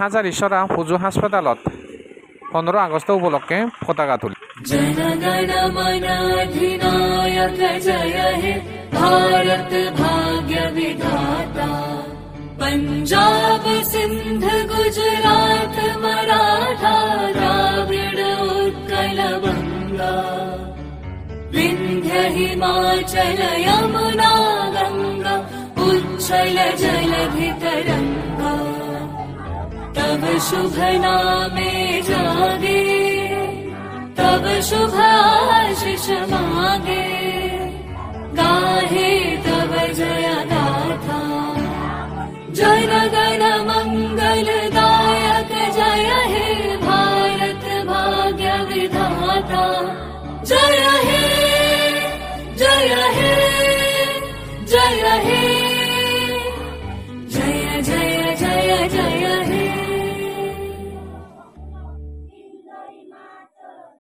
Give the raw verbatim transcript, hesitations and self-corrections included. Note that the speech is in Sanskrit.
হাজাৰিশ্বৰা ফুজু হাস্পতালত পোন্ধৰ আগষ্ট উপলক্ষে পতাকা তুলি जनगण मन अधिनायक जय हे भारत भाग्य विधाता पंजाब सिंध गुजरात मराठा द्राविड उत्कल बंगा विंध्य हिमाचल यमुना गंगा उच्छल जलधि तरंगा तब शुभ नामे जागे तब शुभ आशीष मांगे गाहे तब जय